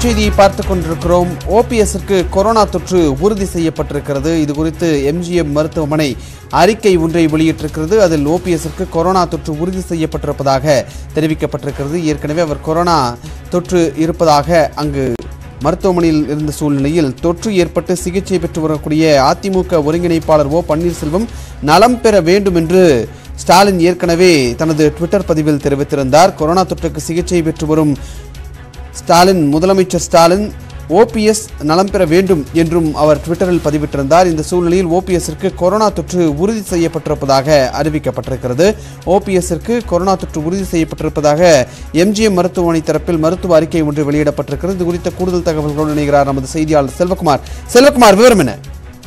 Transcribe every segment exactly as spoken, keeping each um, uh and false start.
தலைப்புச் செய்தியை பார்த்துக் கொண்டிருக்கிறோம். ஓபிஎஸ்க்கு கொரோனா தொற்று உறுதி செய்யப்பட்டிருக்கிறது. இது குறித்து எம்ஜிஎம் மருத்துவமனை அறிக்கை ஒன்றை வெளியிட்டிருக்கிறது. அதில் ஓபிஎஸ்க்கு கொரோனா தொற்று உறுதி செய்யப்பட்டிருப்பதாக தெரிவிக்கப்பட்டிருக்கிறது. ஏற்கனவே அவர் கொரோனா தொற்று இருப்பதாக அங்கு மருத்துவமனையில் இருந்த சூழ்நிலையில் தொற்று ஏற்பட்டு சிகிச்சை பெற்று வரக்கூடிய அதிமுக ஒருங்கிணைப்பாளர் ஓ பன்னீர்செல்வம் நலம் பெற வேண்டும் என்று ஸ்டாலின் ஏற்கனவே தனது ட்விட்டர் பதிவில் தெரிவித்திருந்தார். கொரோனா தொற்றுக்கு சிகிச்சை பெற்று வரும் ஸ்டாலின் முதலமைச்சர் ஸ்டாலின் ஓபிஎஸ் நலம் பெற வேண்டும் என்றும் அவர் ட்விட்டரில் பதிவிட்டிருந்தார். இந்த சூழ்நிலையில் ஓபிஎஸ்ற்கு கொரோனா தொற்று உறுதி செய்யப்பட்டிருப்பதாக அறிவிக்கப்பட்டிருக்கிறது. ஓபிஎஸ்ற்கு கொரோனா தொற்று உறுதி செய்யப்பட்டிருப்பதாக எம்ஜிஎம் மருத்துவமனை தரப்பில் மருத்துவ அறிக்கை ஒன்று வெளியிடப்பட்டிருக்கிறது. இது குறித்த கூடுதல் தகவல்களோடு இணைகிறார் நமது செய்தியாளர் செல்வகுமார். செல்வகுமார், விவரம் என்ன?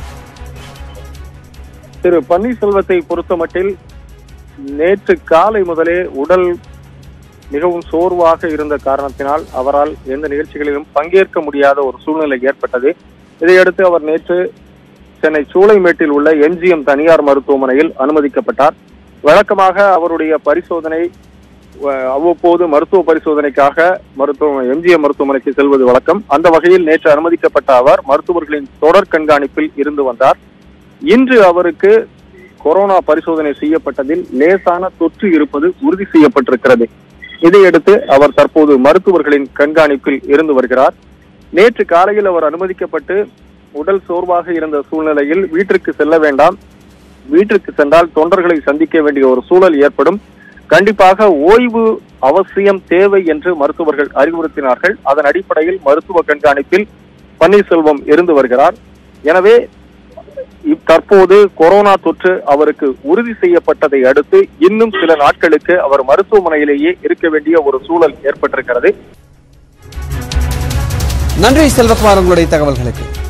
திரு பன்னீர்செல்வத்தை பொறுத்தமட்டில் நேற்று காலை முதலே உடல் மிகவும் சோர்வாக இருந்த காரணத்தினால் அவரால் எந்த நிகழ்ச்சிகளிலும் பங்கேற்க முடியாத ஒரு சூழ்நிலை ஏற்பட்டது. இதையடுத்து அவர் நேற்று சென்னை சூளைமேட்டில் உள்ள எம்ஜிஎம் தனியார் மருத்துவமனையில் அனுமதிக்கப்பட்டார். வழக்கமாக அவருடைய பரிசோதனை அவ்வப்போது மருத்துவ பரிசோதனைக்காக மருத்துவ எம்ஜிஎம் மருத்துவமனைக்கு செல்வது வழக்கம். அந்த வகையில் நேற்று அனுமதிக்கப்பட்ட அவர் மருத்துவர்களின் தொடர் கண்காணிப்பில் இருந்து வந்தார். இன்று அவருக்கு கொரோனா பரிசோதனை செய்யப்பட்டதில் லேசான தொற்று இருப்பது உறுதி செய்யப்பட்டிருக்கிறது. இதையடுத்து அவர் தற்போது மருத்துவர்களின் கண்காணிப்பில் இருந்து வருகிறார். நேற்று காலையில் அவர் அனுமதிக்கப்பட்டு உடல் சோர்வாக இருந்த சூழ்நிலையில் வீட்டிற்கு செல்ல வேண்டாம், வீட்டிற்கு சென்றால் தொண்டர்களை சந்திக்க வேண்டிய ஒரு சூழல் ஏற்படும், கண்டிப்பாக ஓய்வு அவசியம் தேவை என்று மருத்துவர்கள் அறிவுறுத்தினார்கள். அதன் அடிப்படையில் மருத்துவ கண்காணிப்பில் பன்னீர்செல்வம் இருந்து வருகிறார். எனவே தற்போது கொரோனா தொற்று அவருக்கு உறுதி செய்யப்பட்டதை அடுத்து இன்னும் சில நாட்களுக்கு அவர் மருத்துவமனையிலேயே இருக்க வேண்டிய ஒரு சூழல் ஏற்பட்டிருக்கிறது. நன்றி செல்வகுமார், உங்களுடைய தகவல்களுக்கு.